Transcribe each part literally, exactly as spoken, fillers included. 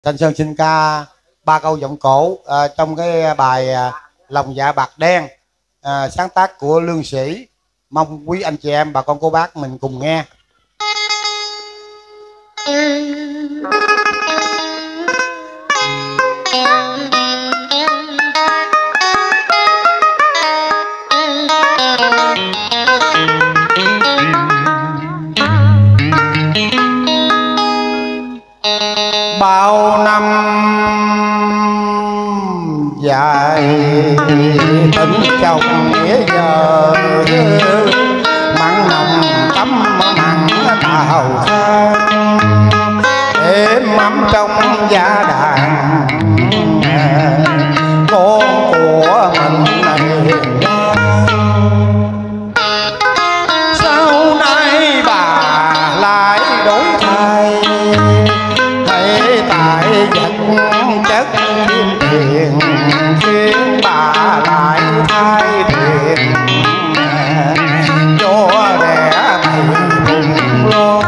Thanh Sơn xin ca ba câu giọng cổ à, trong cái bài à, Lòng Dạ Bạc Đen, à, sáng tác của Lương Sĩ. Mong quý anh chị em bà con cô bác mình cùng nghe. Bao năm dài tình chồng nghĩa giờ, mặn nồng tắm mặn tàu sang, êm ấm trong gia đàn con của mình này. Sau nay bà lại đổi thay, thấy tại vật chất thêm tiền, khiến bà lại thay tiền cho rẻ thùng lo.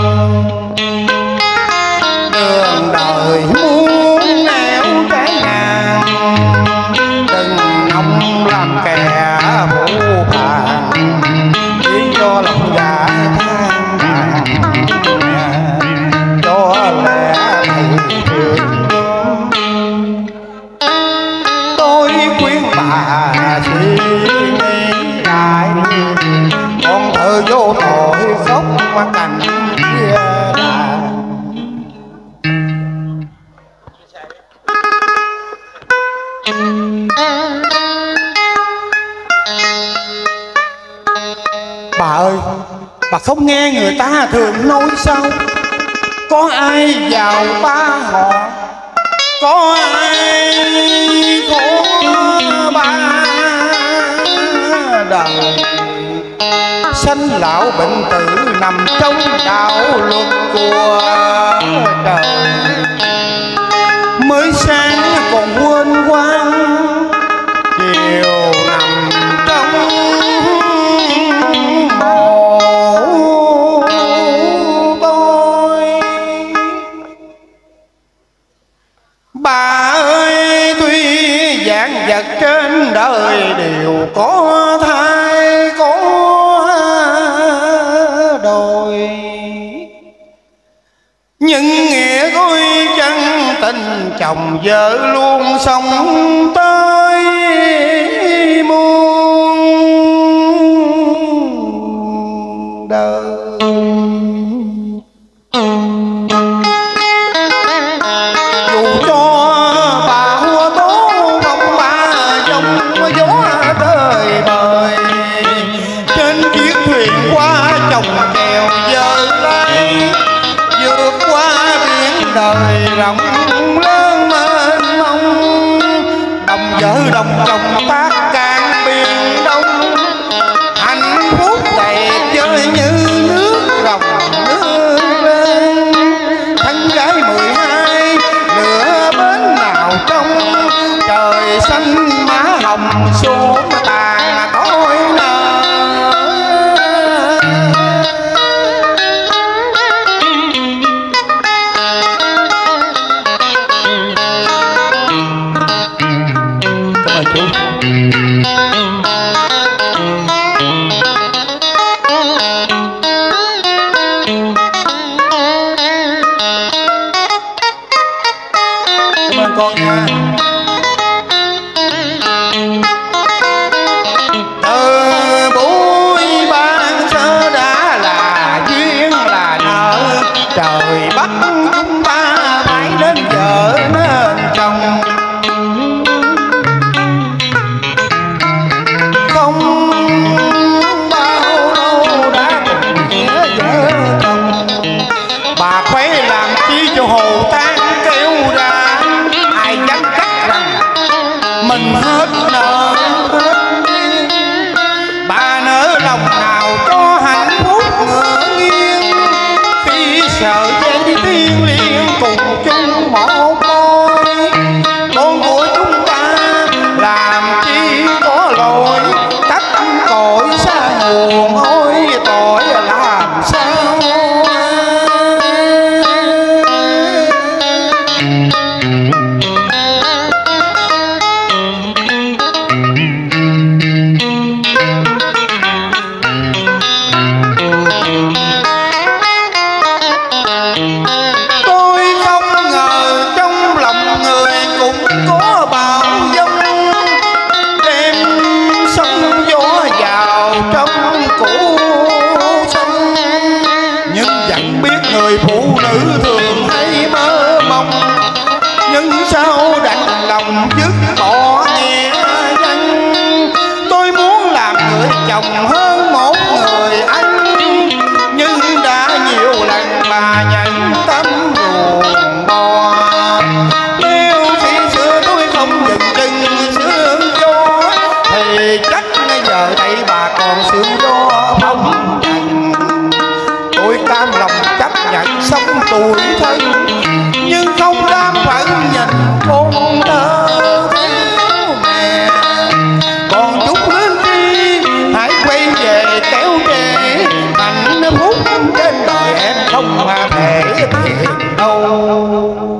Đường đời muốn nẻo trái ngang, đừng nông làm kẻ phụ phàng, chỉ cho lòng dạ than vàng cho lẽ thầy thương. Tôi khuyên bà suy nghĩ lại, con thơ vô tội khóc mà cành kia đàn. Bà ơi, bà không nghe người ta thường nói sao? Có ai giàu ba họ, có ai khổ ba đời. Sanh lão bệnh tử nằm trong đạo luật của trời. Mới sáng còn quên quang, chiều nằm trong mồ côi. Bà ơi, tuy vạn vật trên đời đều có thai có đồi, nhưng nghĩa đôi chân tình chồng vợ luôn sống tới muôn đời. Dù cho bà hua tố không ba dòng gió tới bời, trên chiếc thuyền qua chồng kèo dơ lay, vượt qua biển đời rộng lớn mênh mông. Đồng vợ đồng chồng tác can biển đông, hạnh phúc đầy chơi như nước rồng nước lên. Thân gái mười hai lửa bến nào trong, trời xanh má hồng xuống tàn tối nở. Cảm ơn chú. Cảm ơn con nha. Từ buổi ban sơ đã là duyên là nợ, trời bắt chúng ta phải đến vợ nên chồng. Không bao lâu đã nghĩa vợ chồng, bà khuấy làm chi cho hồ tan kêu ra. Ai dám cắt không thể thiện đâu.